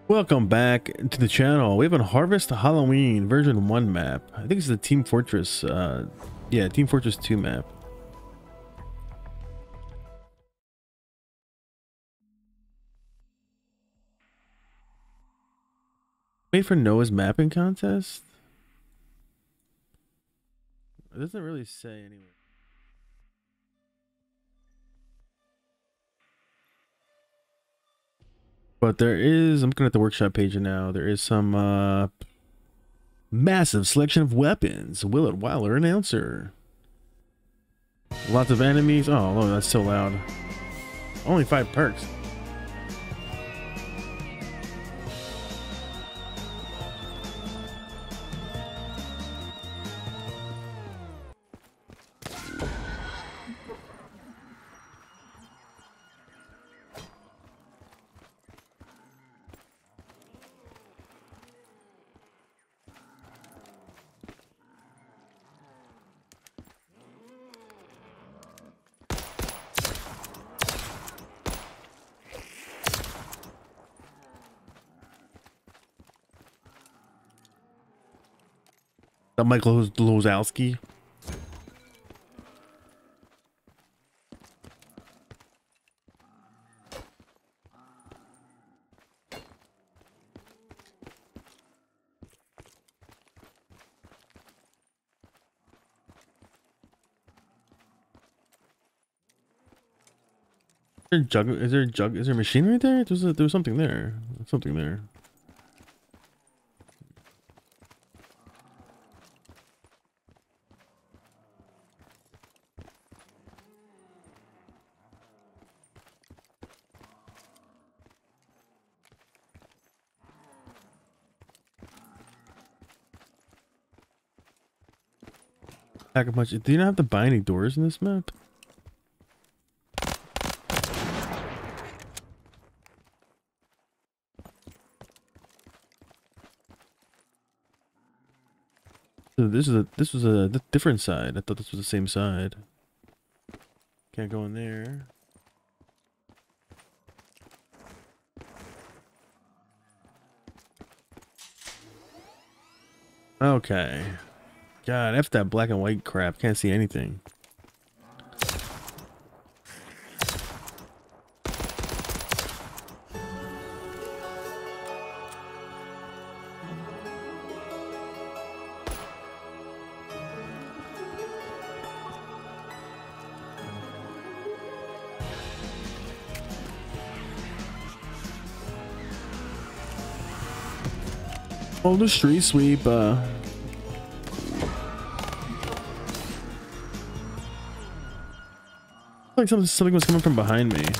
Welcome back to the channel. We have a Harvest Halloween version 1 map. I think it's the Team Fortress, yeah, Team Fortress 2 map. Wait for Noah's mapping contest? It doesn't really say anyway. But there is, I'm looking at the workshop page now, there is some, massive selection of weapons. Willett Wyler, announcer. Lots of enemies. Oh, that's so loud. Only 5 perks. Michael Lozowski. Is there machinery there? There was something there. Something there. Pack a punch. Do you not have to buy any doors in this map? So this was a different side. I thought this was the same side. Can't go in there. Okay. God, F that black and white crap. Can't see anything. Oh, the street sweep, like something was coming from behind me.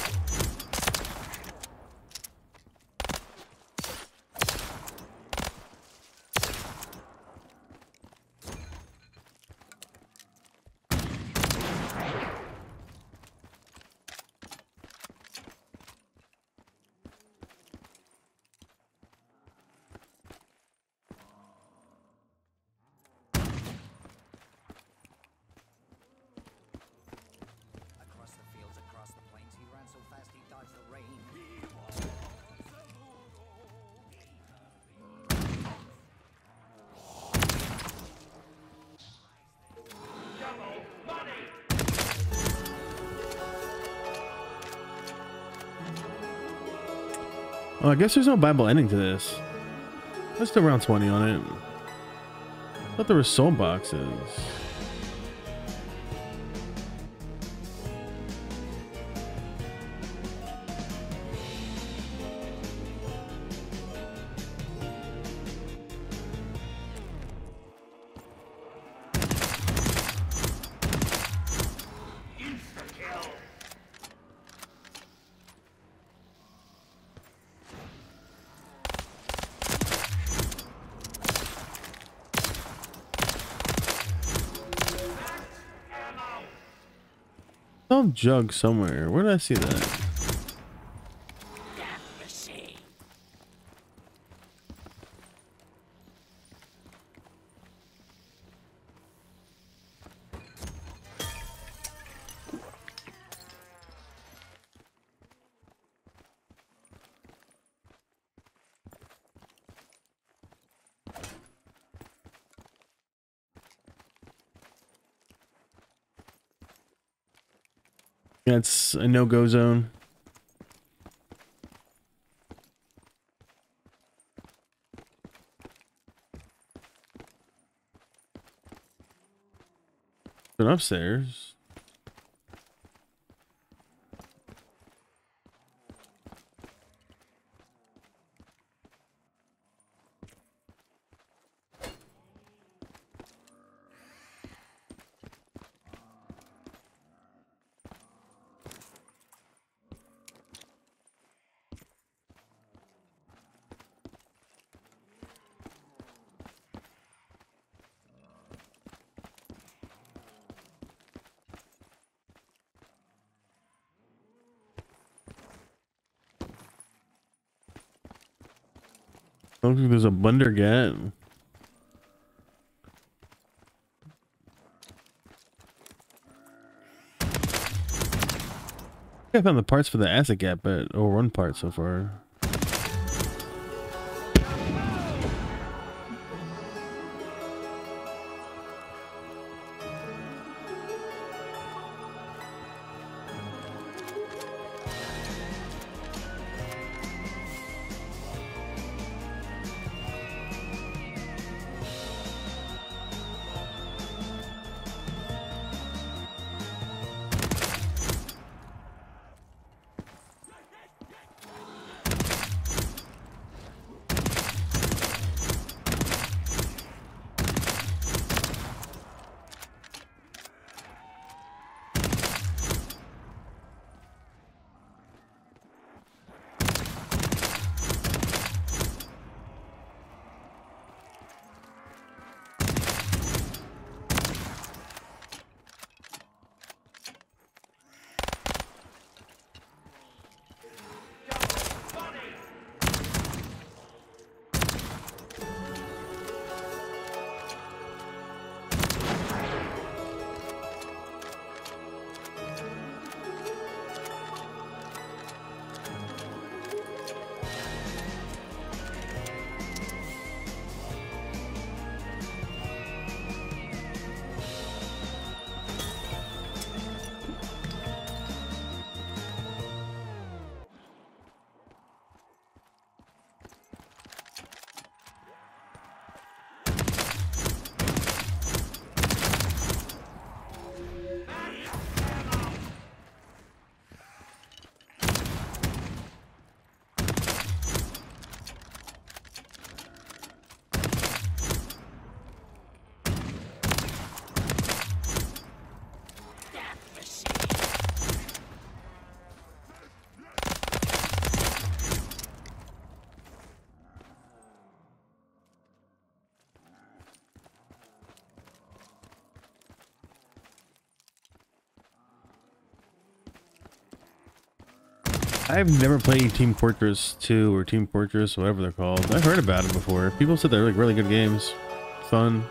Oh, I guess there's no Bible ending to this. Let's do around 20 on it. I thought there were soul boxes. Some jug somewhere. Where did I see that? Yeah, it's a no-go zone. But upstairs. I don't think there's a blender yet. I found the parts for the acid gap, but one part so far. I've never played Team Fortress 2 or Team Fortress, whatever they're called. I've heard about it before. People said they're like really good games. Fun.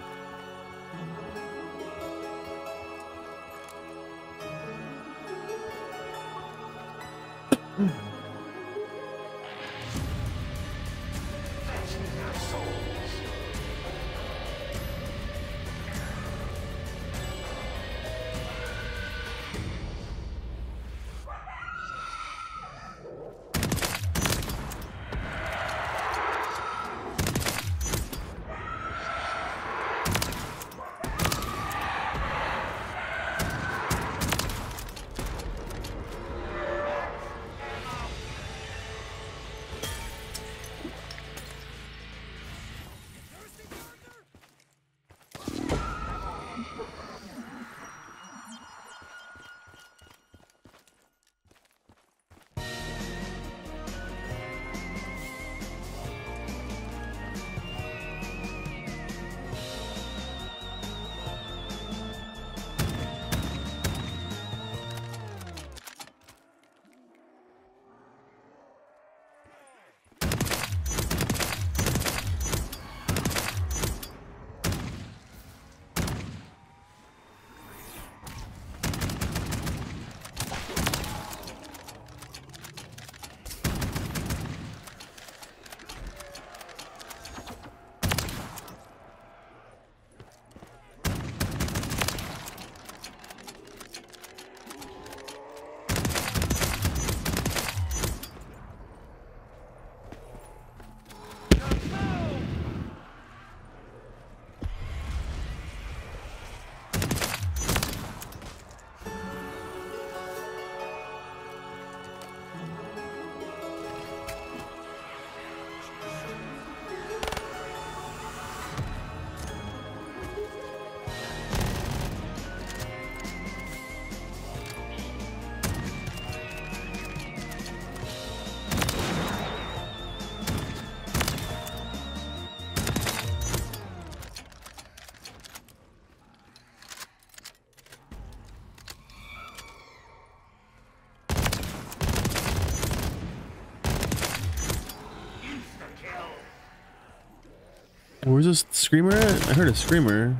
Where's this screamer at? I heard a screamer.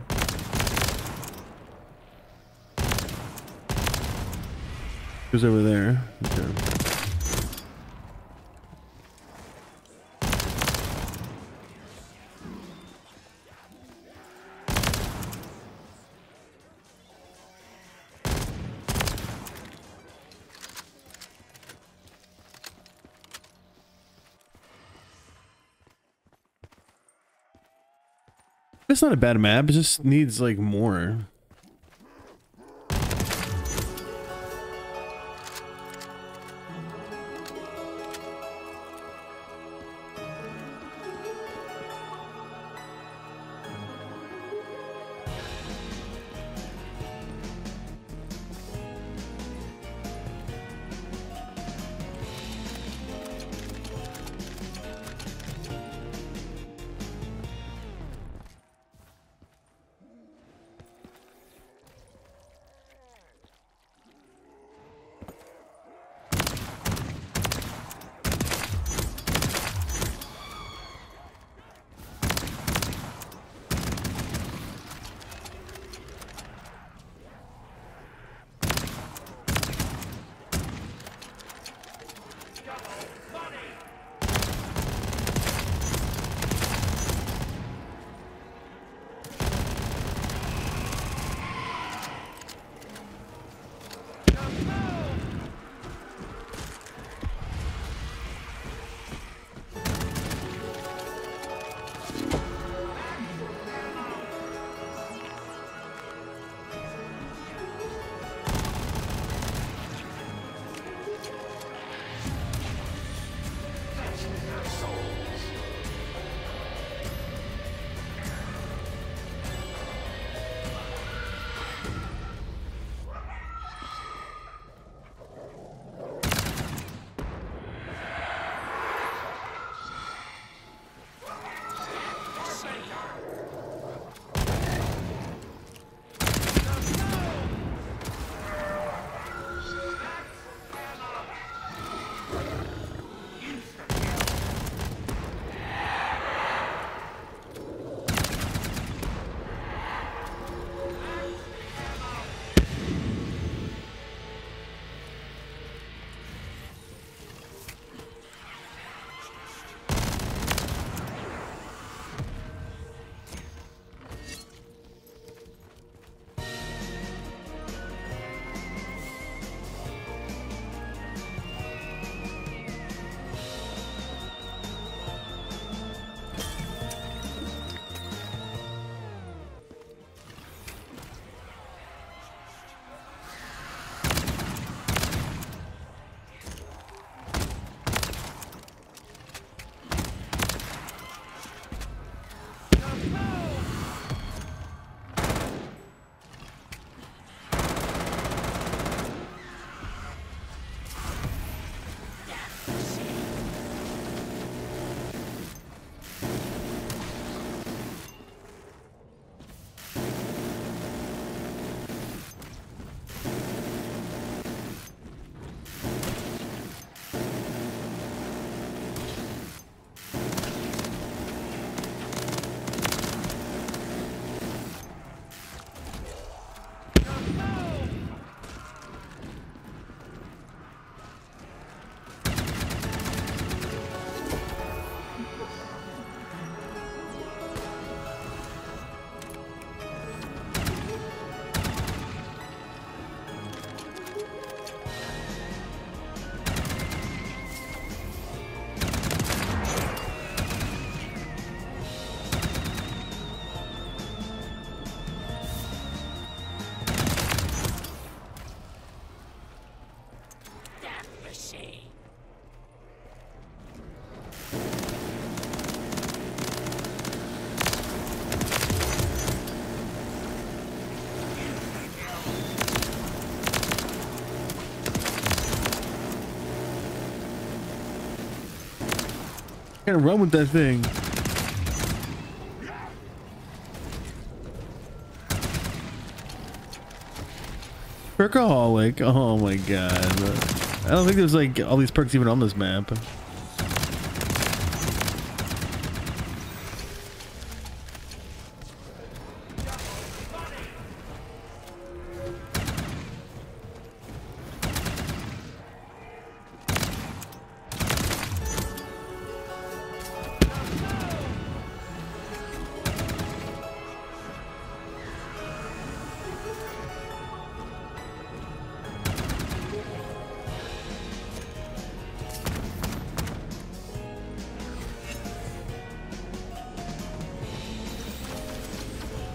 Who's over there? Okay. It's not a bad map, it just needs like more. Can't run with that thing. Perkaholic. Oh my god. I don't think there's like all these perks even on this map.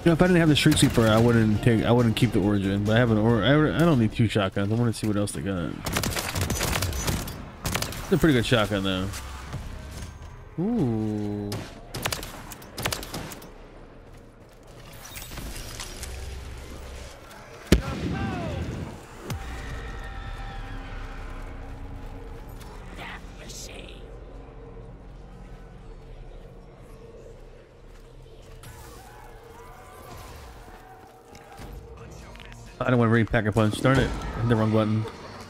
You know, if I didn't have the Street Sweeper, I wouldn't keep the Origin. But I have I don't need 2 shotguns. I want to see what else they got. It's a pretty good shotgun though. Ooh. I don't want to read Pack a Punch. Darn it. I hit the wrong button.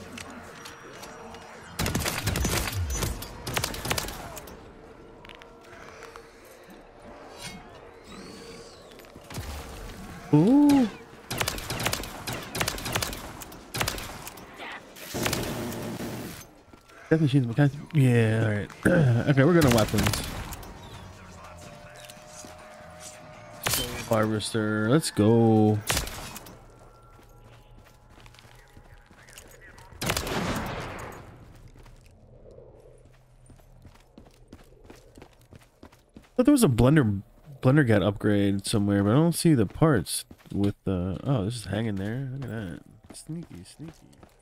Ooh. Death machines. Yeah, alright. Okay, we're gonna weapons. Soul Harvester. Let's go. I thought there was a blender gut upgrade somewhere, but I don't see the parts with the. Oh, this is hanging there. Look at that. Sneaky, sneaky.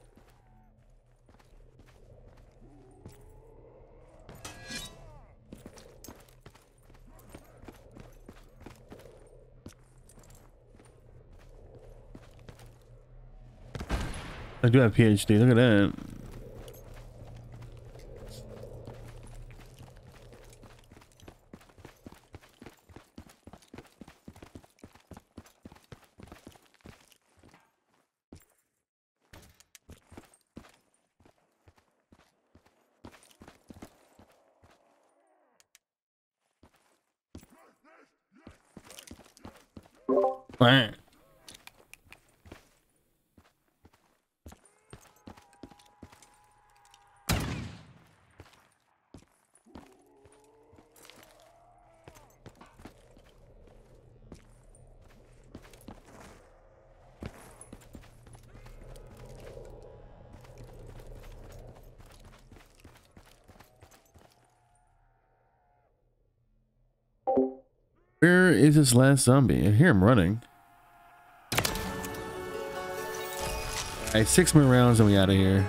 I do have PhD. Look at that. Bang. Where is this last zombie? I hear him running. Alright, 6 more rounds and we out of here.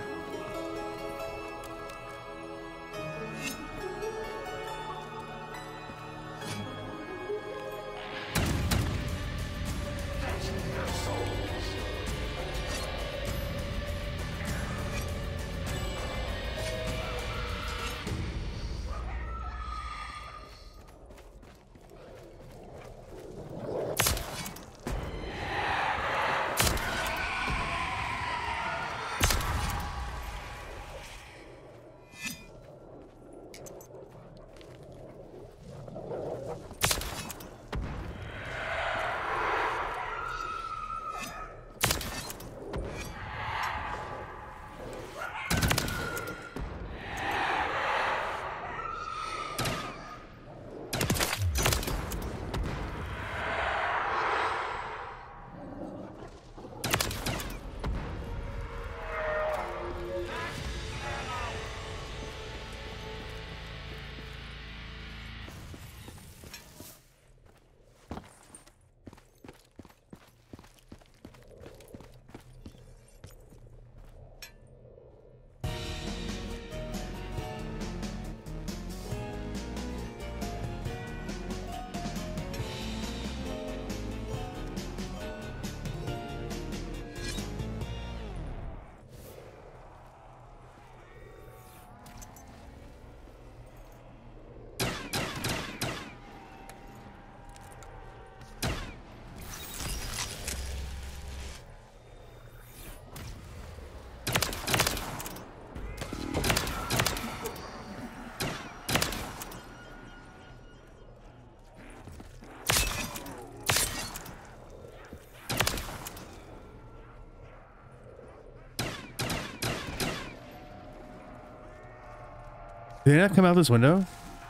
Did they not come out this window?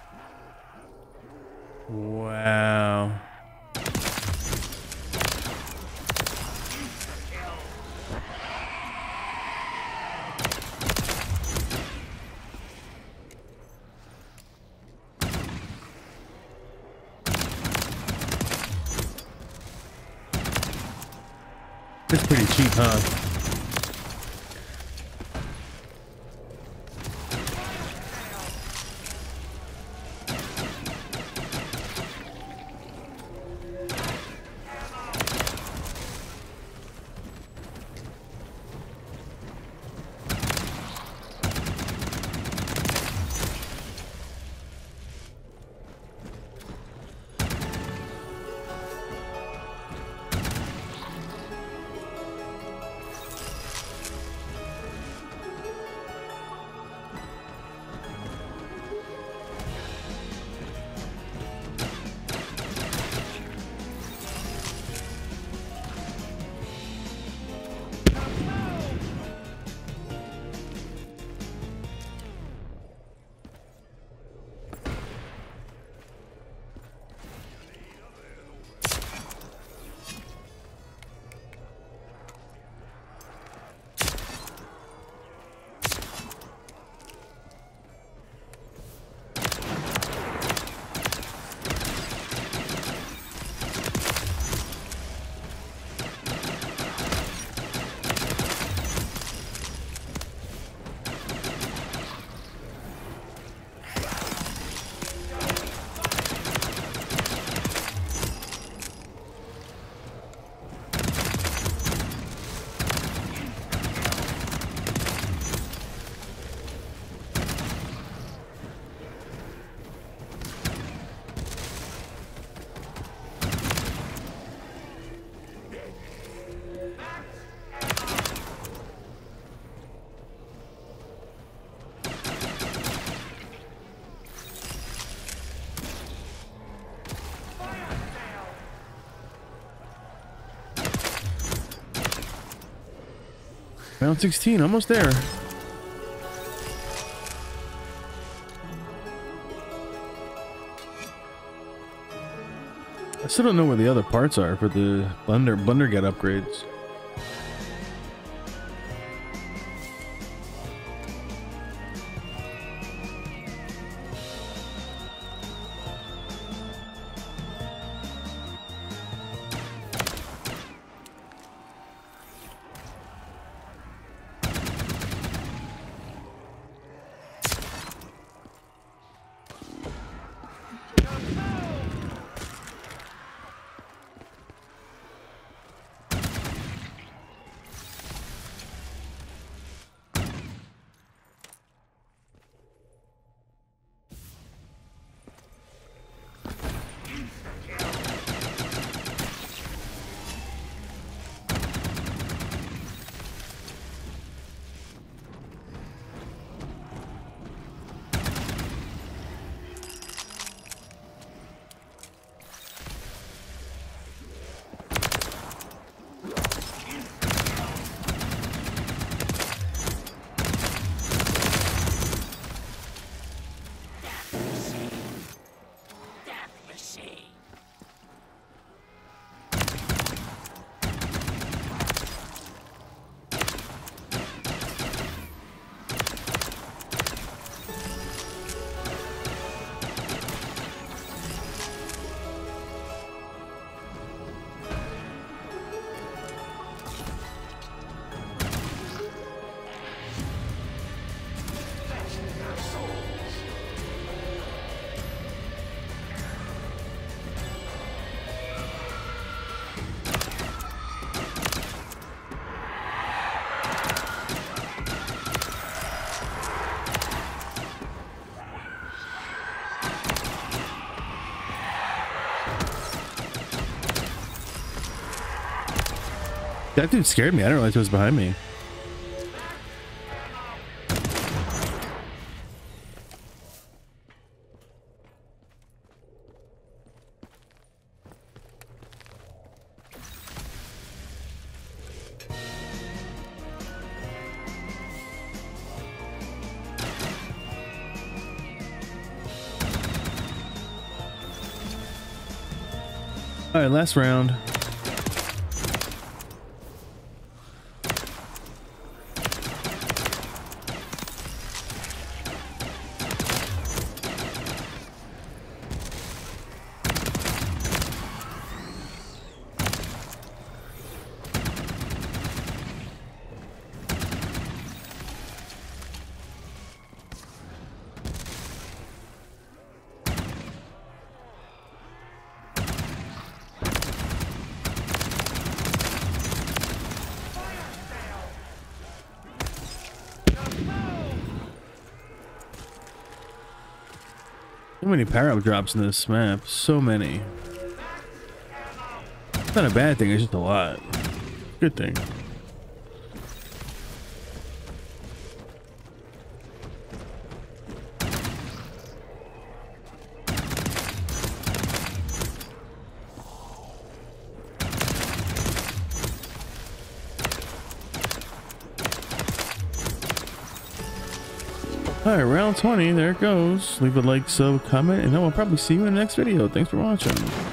Wow. It's pretty cheap, huh? Round 16, almost there. I still don't know where the other parts are for the Blundergat upgrades. That dude scared me. I didn't realize he was behind me. All right, last round. So many power-up drops in this map. So many. It's not a bad thing, it's just a lot. Good thing. Alright, round 20, there it goes. Leave a like, sub, comment, and I will probably see you in the next video. Thanks for watching.